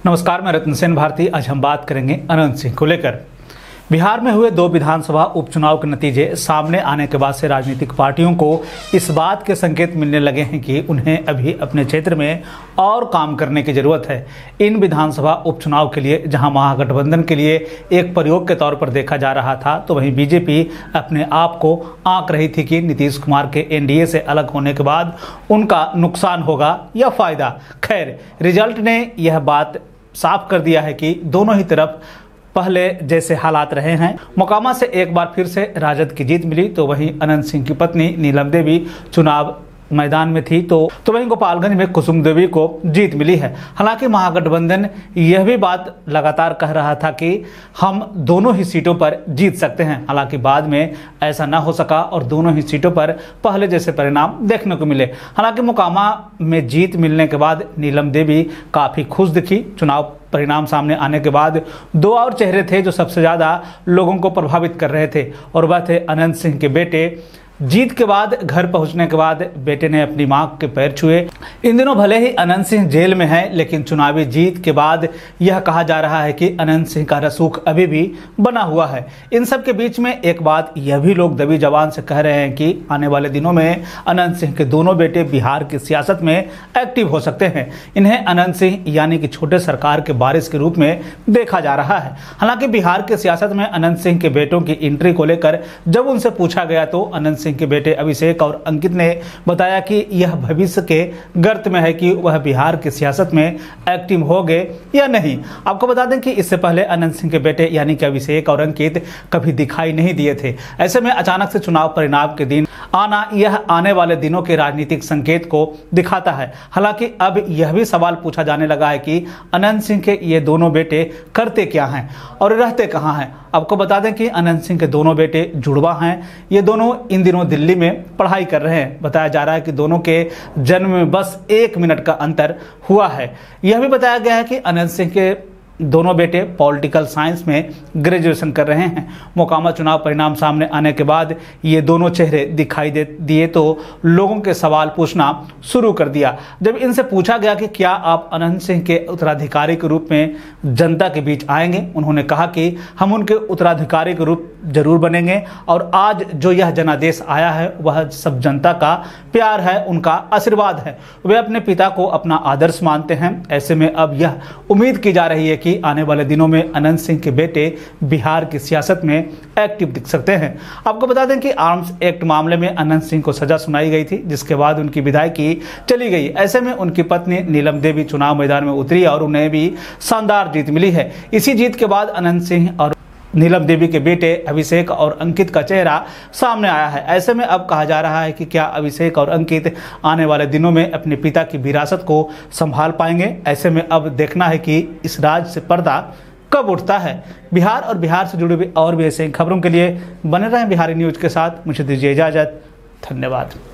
नमस्कार, मैं रत्न सेन भारती। आज हम बात करेंगे अनंत सिंह को लेकर। बिहार में हुए 2 विधानसभा उपचुनाव के नतीजे सामने आने के बाद से राजनीतिक पार्टियों को इस बात के संकेत मिलने लगे हैं कि उन्हें अभी अपने क्षेत्र में और काम करने की जरूरत है। इन विधानसभा उपचुनाव के लिए जहां महागठबंधन के लिए एक प्रयोग के तौर पर देखा जा रहा था, तो वहीं बीजेपी अपने आप को आंक रही थी कि नीतीश कुमार के एनडीए से अलग होने के बाद उनका नुकसान होगा या फायदा। खैर, रिजल्ट ने यह बात साफ कर दिया है कि दोनों ही तरफ पहले जैसे हालात रहे हैं। मोकामा से एक बार फिर से राजद की जीत मिली, तो वहीं अनंत सिंह की पत्नी नीलम देवी चुनाव मैदान में थी, तो वहीं गोपालगंज में कुसुम देवी को जीत मिली है। हालांकि महागठबंधन यह भी बात लगातार कह रहा था कि हम दोनों ही सीटों पर जीत सकते हैं। हालांकि बाद में ऐसा ना हो सका और दोनों ही सीटों पर पहले जैसे परिणाम देखने को मिले। हालांकि मोकामा में जीत मिलने के बाद नीलम देवी काफ़ी खुश दिखी। चुनाव परिणाम सामने आने के बाद 2 और चेहरे थे जो सबसे ज़्यादा लोगों को प्रभावित कर रहे थे, और वह थे अनंत सिंह के बेटे। जीत के बाद घर पहुंचने के बाद बेटे ने अपनी मां के पैर छुए। इन दिनों भले ही अनंत सिंह जेल में है, लेकिन चुनावी जीत के बाद यह कहा जा रहा है कि अनंत सिंह का रसूख अभी भी बना हुआ है। इन सब के बीच में एक बात यह भी लोग दबी जबान से कह रहे हैं कि आने वाले दिनों में अनंत सिंह के दोनों बेटे बिहार की सियासत में एक्टिव हो सकते हैं। इन्हें अनंत सिंह यानी कि छोटे सरकार के वारिस के रूप में देखा जा रहा है। हालांकि बिहार की सियासत में अनंत सिंह के बेटों की एंट्री को लेकर जब उनसे पूछा गया, तो अनंत सिंह के बेटे अभिषेक और अंकित ने बताया कि यह भविष्य के गर्त में है कि वह बिहार की सियासत में एक्टिव हो गए या नहीं। आपको बता दें कि इससे पहले अनंत सिंह के बेटे यानी कि अभिषेक और अंकित कभी दिखाई नहीं दिए थे। ऐसे में अचानक से चुनाव परिणाम के दिन आना, यह आने वाले दिनों के राजनीतिक संकेत को दिखाता है। हालांकि अब यह भी सवाल पूछा जाने लगा है कि अनंत सिंह के ये दोनों बेटे करते क्या हैं और रहते कहाँ हैं। आपको बता दें कि अनंत सिंह के दोनों बेटे जुड़वा हैं। ये दोनों इन दिनों दिल्ली में पढ़ाई कर रहे हैं। बताया जा रहा है कि दोनों के जन्म में बस 1 मिनट का अंतर हुआ है। यह भी बताया गया है कि अनंत सिंह के दोनों बेटे पॉलिटिकल साइंस में ग्रेजुएशन कर रहे हैं। मोकामा चुनाव परिणाम सामने आने के बाद ये दोनों चेहरे दिखाई दिए, तो लोगों के सवाल पूछना शुरू कर दिया। जब इनसे पूछा गया कि क्या आप अनंत सिंह के उत्तराधिकारी के रूप में जनता के बीच आएंगे, उन्होंने कहा कि हम उनके उत्तराधिकारी के रूप जरूर बनेंगे, और आज जो यह जनादेश आया है वह सब जनता का प्यार है, उनका आशीर्वाद है। वे अपने पिता को अपना आदर्श मानते हैं। ऐसे में अब यह उम्मीद की जा रही है कि आने वाले दिनों में अनंत सिंह के बेटे बिहार की सियासत में एक्टिव दिख सकते हैं। आपको बता दें कि आर्म्स एक्ट मामले में अनंत सिंह को सजा सुनाई गई थी, जिसके बाद उनकी विदाई चली गई। ऐसे में उनकी पत्नी नीलम देवी चुनाव मैदान में उतरी और उन्हें भी शानदार जीत मिली है। इसी जीत के बाद अनंत सिंह और नीलम देवी के बेटे अभिषेक और अंकित का चेहरा सामने आया है। ऐसे में अब कहा जा रहा है कि क्या अभिषेक और अंकित आने वाले दिनों में अपने पिता की विरासत को संभाल पाएंगे। ऐसे में अब देखना है कि इस राज से पर्दा कब उठता है। बिहार और बिहार से जुड़ी हुई और भी ऐसे खबरों के लिए बने रहें बिहारी न्यूज के साथ। मुझे दीजिए इजाजत। धन्यवाद।